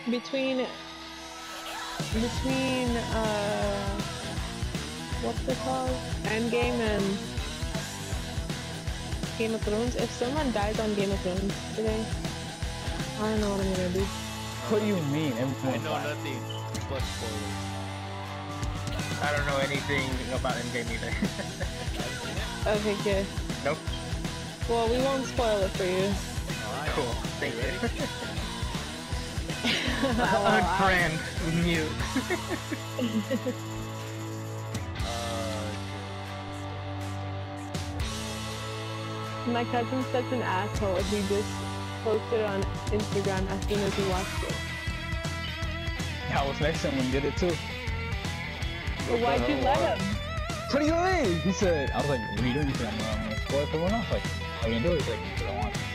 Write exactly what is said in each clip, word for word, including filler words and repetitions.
between between uh what's it called? Endgame and Game of Thrones. If someone dies on Game of Thrones today, I don't know what I'm gonna do. What do you mean? I know nothing but spoilers. I don't know anything about Endgame either. Okay, good. Nope. Well, we won't spoil it for you. Alright. Cool. Thank you. Well, Unfriend. Mute. Uh, My cousin's such an asshole. He just posted on Instagram as soon as he watched it. I was next to him when he did it too. But why'd you let him? What do you mean? He said, I was like, what are you doing? He said, I'm gonna spoil it for everyone else. Like, how are you gonna do it? He's like, because I want to.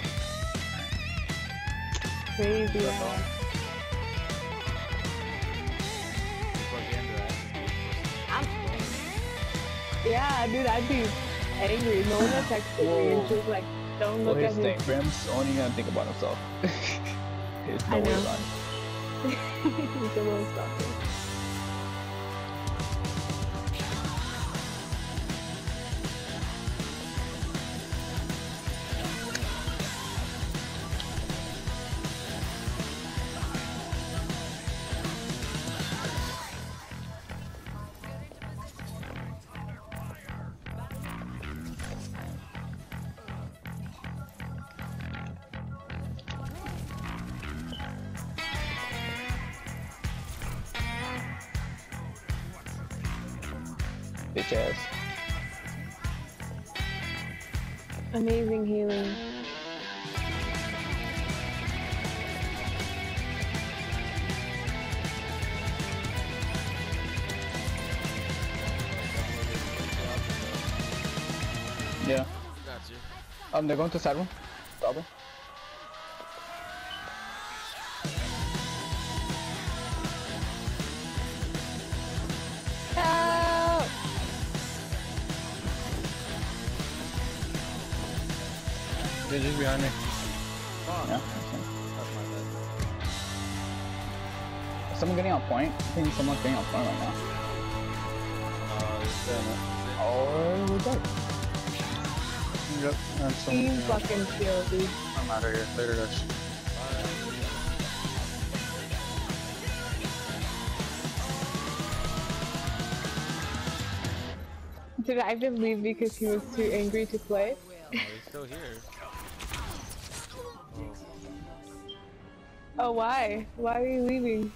Crazy ass. I'm... Yeah, dude, I'd be angry. Mona texted me and she was like, don't look well, at his thing, his... Brim's only gonna think about himself. There's no I way know. around it. He's a little stalker. Bitch ass. Amazing healing. Yeah. got you. Um, they're going to side room. Probably. Help! They're just behind me. Fuck. Yeah. That's my bad. Is someone getting on point? I think someone's getting on point right now. Uh, is that, Oh, we're dead. Yep. That's Team something else. fucking kill, dude. I'm out of here. Later, guys. Did I just leave because he was too angry to play? oh, he's still here. Oh. Oh, why? Why are you leaving?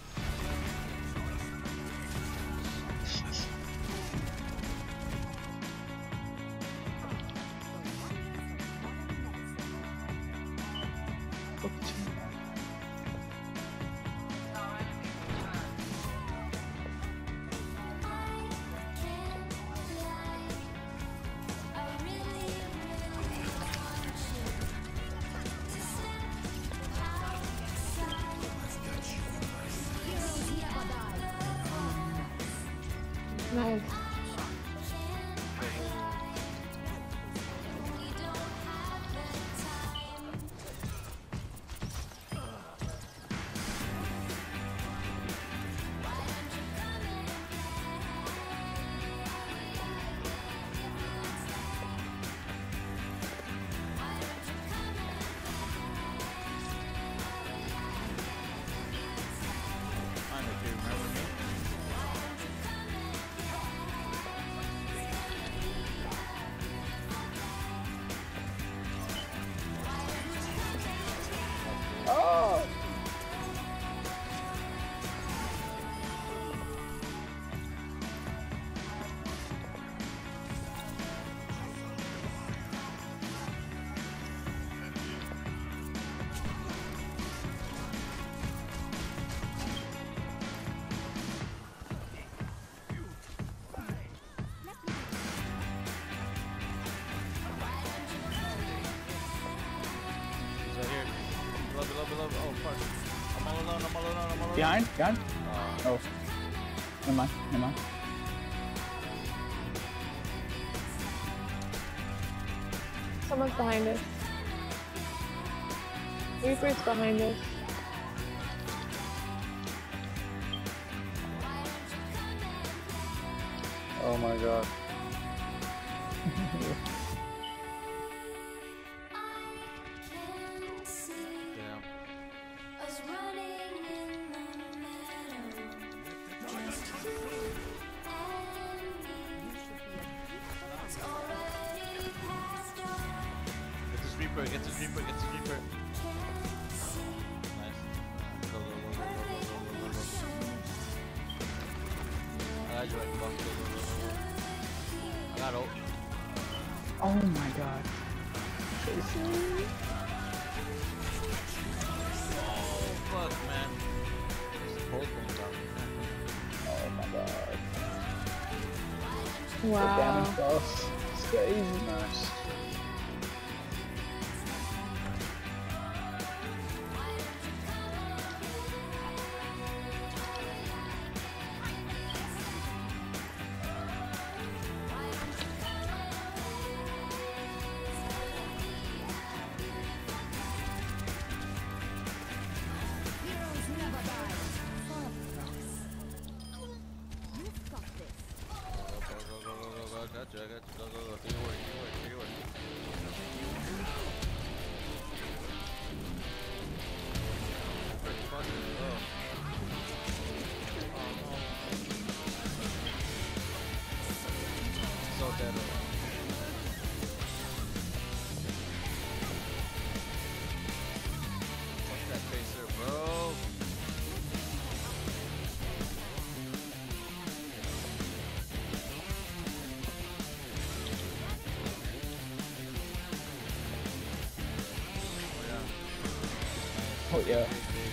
Nice. Kinda do, remember me? Oh! He's right here. Below, below, below. Oh, fuck. I'm all alone, I'm all alone, I'm all alone. Behind? Behind? Uh, Oh. Never mind. Never mind. Someone's behind us. Reaper's behind us. Oh my god. Damn. Get this Reaper, get this Reaper, get this Reaper. Nice. Go, go, go, go, go, go, go, go, go. I got you, like, go, go, go, go, go. I got ult. Oh my god. Oh, fuck, man. This whole thing's out. Oh my god. The Wow. damage boss. It's crazy. Nice. I got you, I got you. Go, go, go. Do your work, do your work, do your work. Pretty fucking low. Oh no. So dead. Fuck that facer, bro. Oh yeah.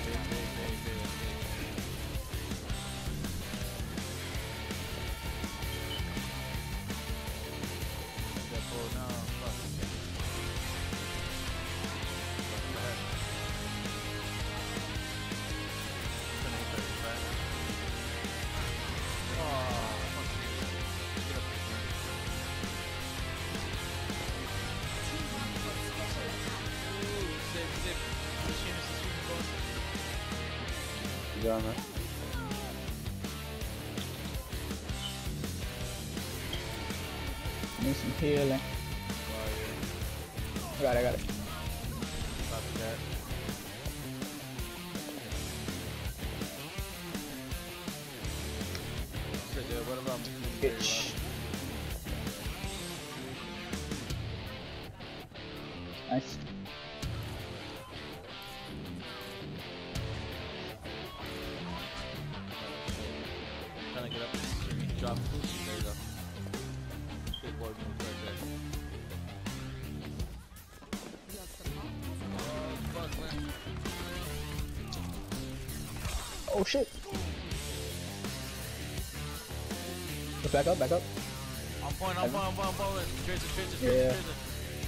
Yeah, man. Need some healing. I got it, I got it. Copy that. So, dude, what about Bitch. Nice. Trying to get up and drop. There you go. Big boy move right there. Oh, fuck, man. Oh shit. Let's back up, back up. On point, on point, on point, on point. Tracer, tracer, Yeah. tracer, tracer.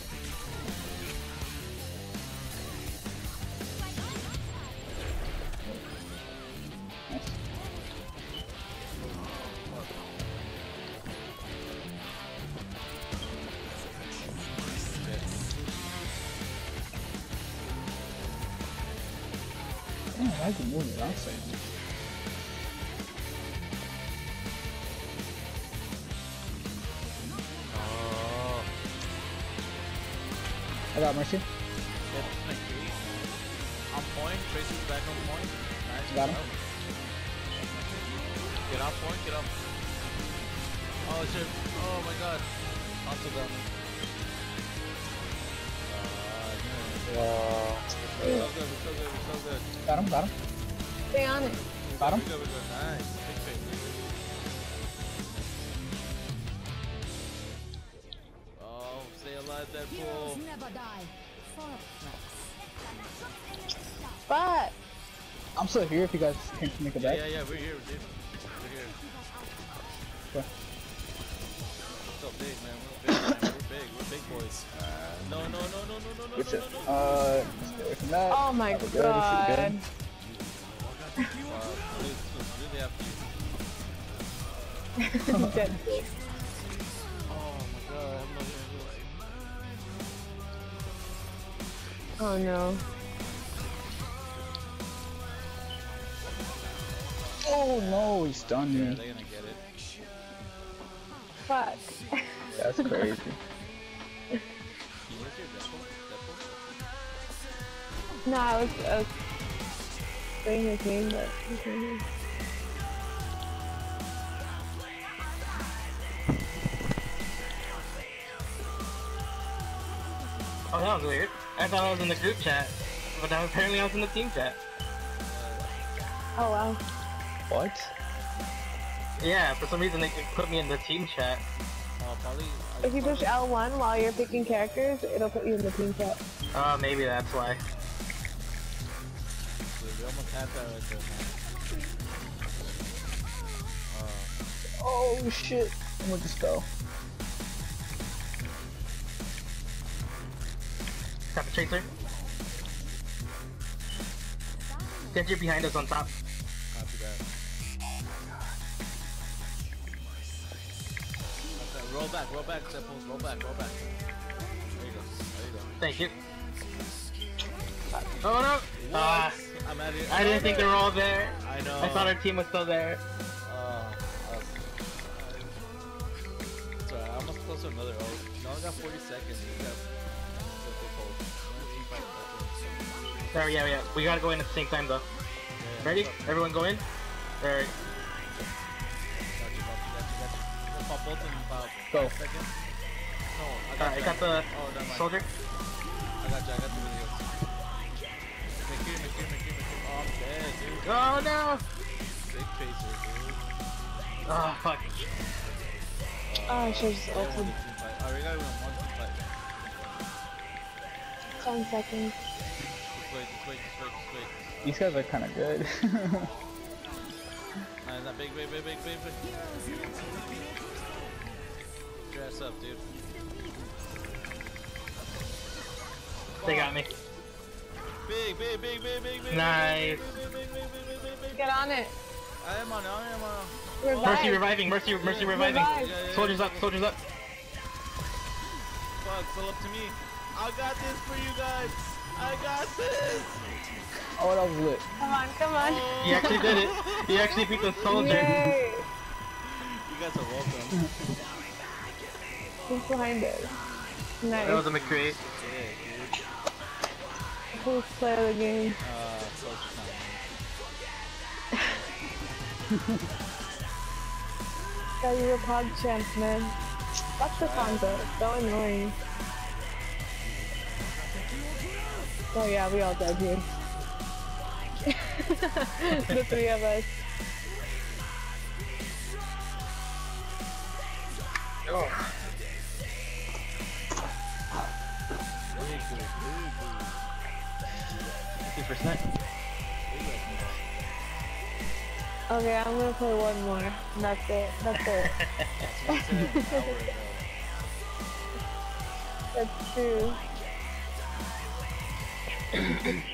Nice. Damn, I can move it outside. Oh. I got Mercy. Hit like eight. On point, Tracer's back on point. Nice. Got him. job. Get off point, get off. Oh shit. Oh my god. Onto them. Uh, Wow. yeah. We're so good, we're so good, we're so good. Got him, got him. Stay on it. Got him. We're good, we're good. Nice. Big face. Oh, stay alive, Deadpool. Never die. But I'm still here if you guys can make it Yeah, back. yeah, yeah, we're here, dude. We're here. Okay. We're so big, man. We're big, man. We're big. We're big boys. Uh, no, no, no, no, no, no, no, Good no, shit. no, no. Uh, stay away from that. oh my That was good, god. this is good. Wow, really, really have to. Dead. Oh my god, I'm not gonna Oh no. Oh no, he's done do it. Yeah, me. they're gonna get it. Fuck. That's crazy. He was your Deadpool? Deadpool? No, I was, I was saying his name, but okay. Oh, that was weird. I thought I was in the group chat, but now apparently I was in the team chat. Oh wow. What? Yeah, for some reason they put me in the team chat. Uh, probably. If you push L one while you're picking characters, it'll put you in the team chat. Oh, maybe that's why. Dude, we almost had that right there, man. Uh, Oh shit. We'll just go. Got the chaser. Genji behind us on top. copy that. Okay, roll back, roll back, Deadpools, roll back, roll back. There you go, there you go. Thank you. Oh no! What? Uh, I'm at it. I didn't think they were all there. I know. I thought our team was still there. Uh, uh, it's alright, I almost close to another ult. You only got forty seconds. You got so big ult. Team fight that Sorry, yeah, yeah. We gotta go in at the same time though. yeah, Ready? Got Everyone go in? Alright. you, got you, got you, got you. We'll pop both in about Go. five seconds. No, I got, Alright, I got the oh, never mind. soldier. I got you, I got the videos. Make here, make here, make here, make here. Oh, I'm dead, dude. Oh no! Big chaser, dude. Oh fuck. Oh, I should've just Yeah, one ulted. team fight. Alright, we gotta win one team fight. Ten seconds. Just wait, just wait, just wait, just wait. These guys are kind of good. Nah, that big, big, big, big, big, big. Get your ass up, dude. They got me. Big, big, big, big, big, big. Nice. Big, big, big, big, big, big, big, big. Get on it. I am on it, I am on it. Revive. Mercy reviving, Mercy, Mercy reviving. Revive. Yeah, yeah, Soldiers yeah. up, soldiers up. Fuck, still up to me. I got this for you guys. I got this. Oh, that was lit. Come on, come on. Oh. He actually did it. He actually beat the soldier. Yay. You guys are welcome. Who's behind us? Nice. That was a McCree. Yeah, dude. Who's player of the game? Uh, close Got you a pog champ, man. Fuck the Hanzo. It's so annoying. Oh yeah, we all died here. The three of us. Oh. fifty percent. Okay, I'm gonna play one more. That's it. That's it. That's true.